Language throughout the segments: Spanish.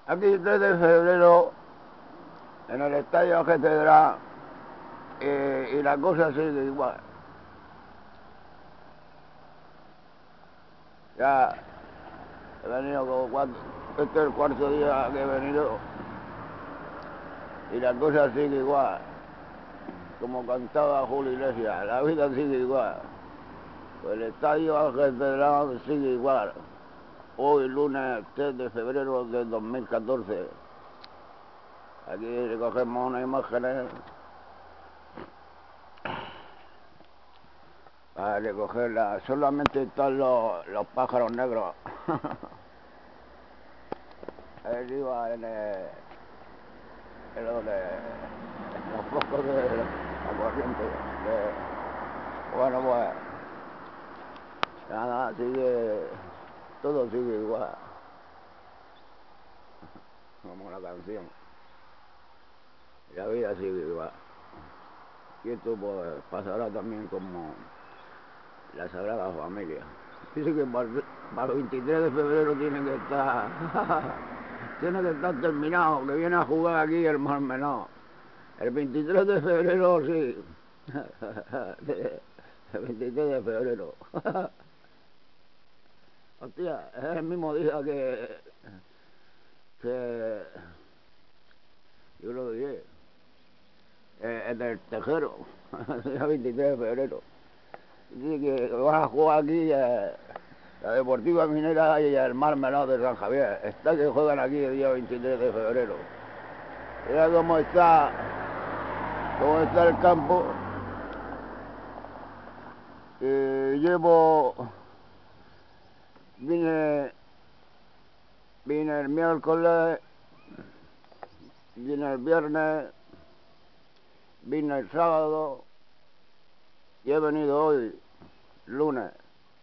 Aquí 3 de febrero, en el Estadio Catedral, y la cosa sigue igual. Ya he venido como cuatro, este es el cuarto día que he venido, y la cosa sigue igual. Como cantaba Julio Iglesias, la vida sigue igual. El Estadio Catedral sigue igual. Hoy, lunes 3 de febrero de 2014. Aquí recogemos unas imágenes para recogerlas. Solamente están los pájaros negros. Arriba en los focos de la corriente. Bueno, pues nada, todo sigue igual. Como la canción. La vida sigue igual. Y esto pues pasará también como la Sagrada Familia. Dice que para el 23 de febrero tiene que estar terminado, que viene a jugar aquí el Mar Menor. El 23 de febrero, sí. El 23 de febrero. Hostia, es el mismo día que yo lo diré. Es del Tejero. El 23 de febrero. Dice que van a jugar aquí la Deportiva Minera y el Mar Menor de San Javier. Está que juegan aquí el día 23 de febrero. Mira cómo está el campo. Vine el miércoles, vine el viernes, vine el sábado y he venido hoy, lunes.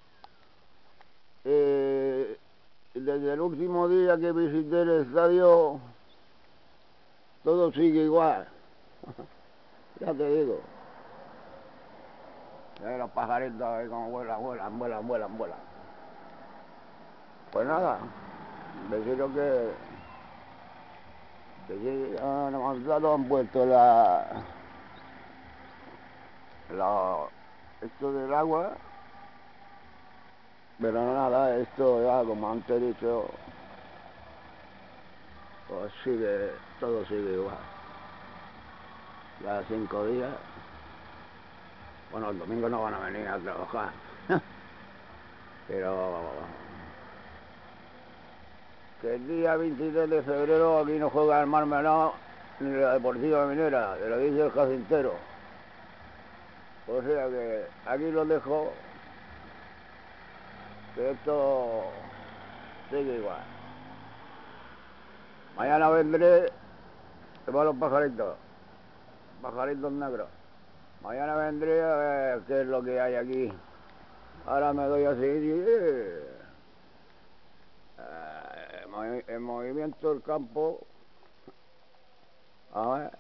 Desde el último día que visité el estadio, todo sigue igual. Ya te digo. Los pajaritos ahí como vuelan. Pues nada, deciros que sí, han puesto esto del agua, pero nada, esto ya como antes he dicho, pues todo sigue igual. Ya 5 días, bueno, el domingo no van a venir a trabajar, pero que el día 23 de febrero aquí no juega el Mar Menor ni la Deportiva Minera, te lo dice el Jacintero. O sea que aquí lo dejo, que esto sigue igual. Mañana vendré, que van los pajaritos negros. Mañana vendré a ver qué es lo que hay aquí. Ahora me doy así, en movimiento del campo. A ver.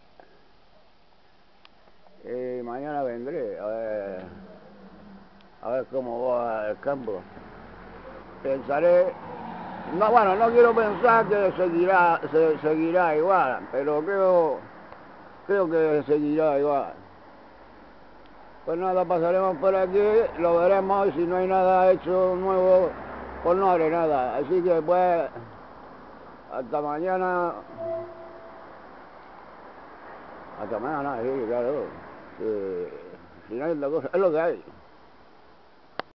Y mañana vendré a ver cómo va el campo. Pensaré, no, bueno, no quiero pensar que seguirá igual, pero creo que seguirá igual. Pues nada, pasaremos por aquí, lo veremos y si no hay nada hecho nuevo, pues no haré nada. Así que pues, hasta mañana. Hasta mañana, sí, claro. Si no hay otra cosa, es lo que hay.